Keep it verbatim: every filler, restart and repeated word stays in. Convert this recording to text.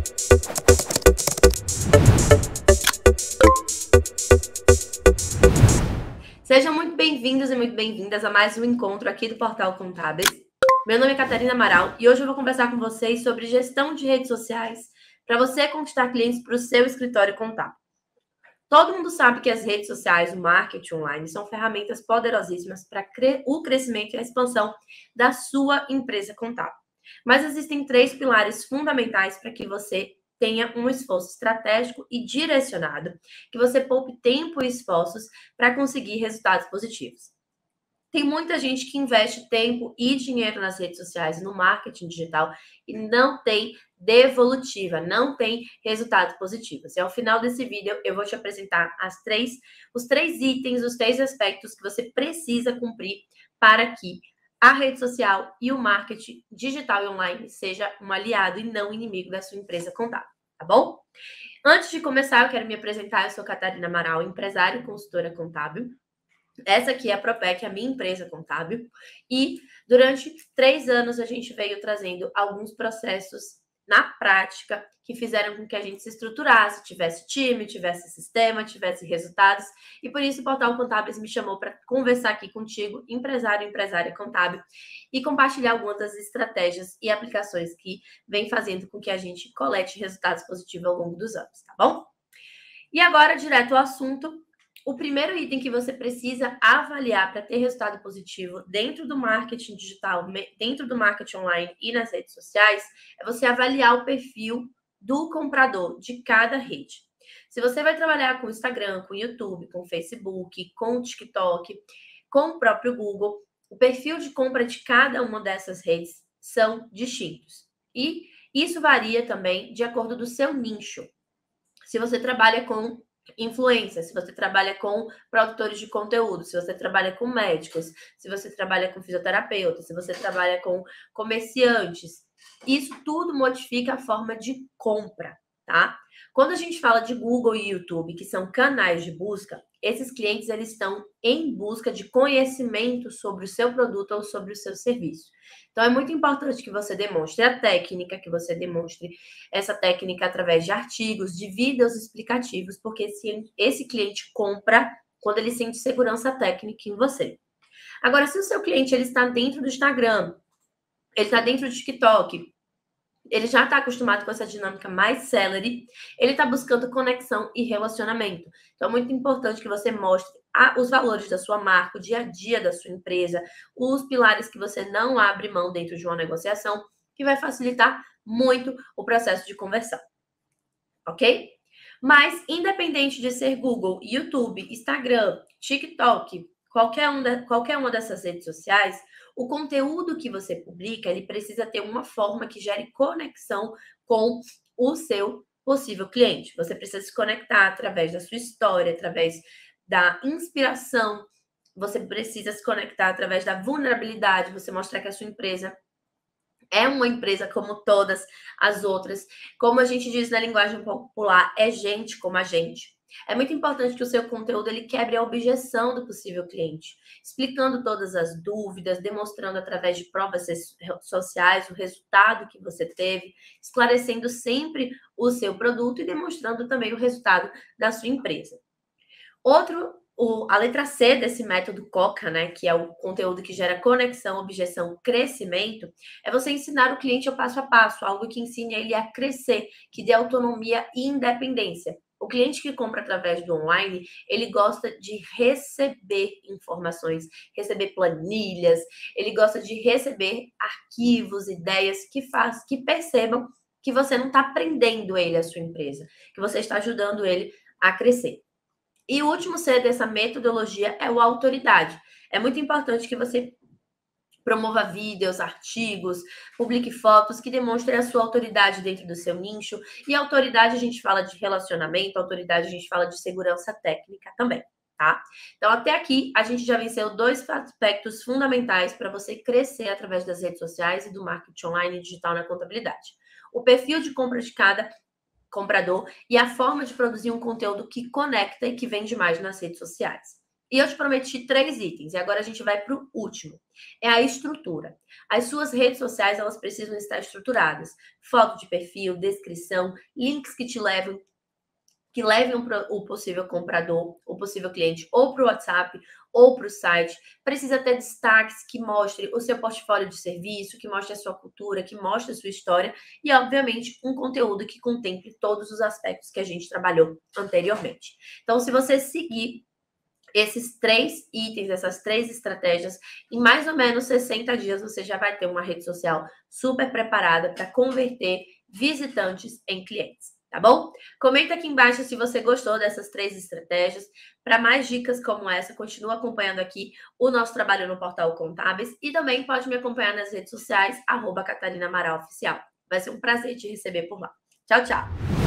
Sejam muito bem-vindos e muito bem-vindas a mais um encontro aqui do Portal Contábeis. Meu nome é Catarina Amaral e hoje eu vou conversar com vocês sobre gestão de redes sociais para você conquistar clientes para o seu escritório contábil. Todo mundo sabe que as redes sociais, o marketing online, são ferramentas poderosíssimas para o crescimento e a expansão da sua empresa contábil. Mas existem três pilares fundamentais para que você tenha um esforço estratégico e direcionado, que você poupe tempo e esforços para conseguir resultados positivos. Tem muita gente que investe tempo e dinheiro nas redes sociais, no marketing digital, e não tem devolutiva, não tem resultados positivos. E ao final desse vídeo, eu vou te apresentar as três, os três itens, os três aspectos que você precisa cumprir para que a rede social e o marketing digital e online seja um aliado e não inimigo da sua empresa contábil, tá bom? Antes de começar, eu quero me apresentar. Eu sou Catarina Amaral, empresária e consultora contábil. Essa aqui é a Propec, a minha empresa contábil. E durante três anos a gente veio trazendo alguns processos na prática que fizeram com que a gente se estruturasse, tivesse time, tivesse sistema, tivesse resultados. E por isso o Portal Contábeis me chamou para conversar aqui contigo, empresário e empresária contábil, e compartilhar algumas das estratégias e aplicações que vem fazendo com que a gente colete resultados positivos ao longo dos anos, tá bom? E agora, direto ao assunto. O primeiro item que você precisa avaliar para ter resultado positivo dentro do marketing digital, dentro do marketing online e nas redes sociais, é você avaliar o perfil do comprador de cada rede. Se você vai trabalhar com Instagram, com YouTube, com Facebook, com TikTok, com o próprio Google, o perfil de compra de cada uma dessas redes são distintos. E isso varia também de acordo do seu nicho. Se você trabalha com influência, se você trabalha com produtores de conteúdo, se você trabalha com médicos, se você trabalha com fisioterapeuta, se você trabalha com comerciantes, isso tudo modifica a forma de compra, tá? Quando a gente fala de Google e YouTube, que são canais de busca, esses clientes eles estão em busca de conhecimento sobre o seu produto ou sobre o seu serviço. Então, é muito importante que você demonstre a técnica, que você demonstre essa técnica através de artigos, de vídeos explicativos, porque esse, esse cliente compra quando ele sente segurança técnica em você. Agora, se o seu cliente ele está dentro do Instagram, ele está dentro do TikTok, ele já está acostumado com essa dinâmica mais celery, ele está buscando conexão e relacionamento. Então, é muito importante que você mostre a, os valores da sua marca, o dia a dia da sua empresa, os pilares que você não abre mão dentro de uma negociação, que vai facilitar muito o processo de conversão. Ok? Mas, independente de ser Google, YouTube, Instagram, TikTok, qualquer, um de, qualquer uma dessas redes sociais, o conteúdo que você publica, ele precisa ter uma forma que gere conexão com o seu possível cliente. Você precisa se conectar através da sua história, através da inspiração. Você precisa se conectar através da vulnerabilidade, você mostrar que a sua empresa é uma empresa como todas as outras. Como a gente diz na linguagem popular, é gente como a gente. É muito importante que o seu conteúdo ele quebre a objeção do possível cliente, explicando todas as dúvidas, demonstrando através de provas sociais o resultado que você teve, esclarecendo sempre o seu produto e demonstrando também o resultado da sua empresa. Outro, o, a letra C desse método COCA, né, que é o conteúdo que gera conexão, objeção, crescimento, é você ensinar o cliente o passo a passo, algo que ensine ele a crescer, que dê autonomia e independência. O cliente que compra através do online, ele gosta de receber informações, receber planilhas, ele gosta de receber arquivos, ideias que faz, que percebam que você não está prendendo ele à sua empresa, que você está ajudando ele a crescer. E o último C dessa metodologia é o autoridade. É muito importante que você promova vídeos, artigos, publique fotos que demonstrem a sua autoridade dentro do seu nicho. E autoridade a gente fala de relacionamento, autoridade a gente fala de segurança técnica também, tá? Então, até aqui, a gente já venceu dois aspectos fundamentais para você crescer através das redes sociais e do marketing online e digital na contabilidade. O perfil de compra de cada comprador e a forma de produzir um conteúdo que conecta e que vende mais nas redes sociais. E eu te prometi três itens, e agora a gente vai para o último. É a estrutura. As suas redes sociais, elas precisam estar estruturadas. Foto de perfil, descrição, links que te levam, que levem o possível comprador, o possível cliente, ou para o WhatsApp, ou para o site. Precisa ter destaques que mostrem o seu portfólio de serviço, que mostre a sua cultura, que mostre a sua história e, obviamente, um conteúdo que contemple todos os aspectos que a gente trabalhou anteriormente. Então, se você seguir esses três itens, essas três estratégias, em mais ou menos sessenta dias você já vai ter uma rede social super preparada para converter visitantes em clientes, tá bom? Comenta aqui embaixo se você gostou dessas três estratégias. Para mais dicas como essa, continua acompanhando aqui o nosso trabalho no Portal Contábeis e também pode me acompanhar nas redes sociais, arroba Catarina Amaral Oficial. Vai ser um prazer te receber por lá. Tchau, tchau!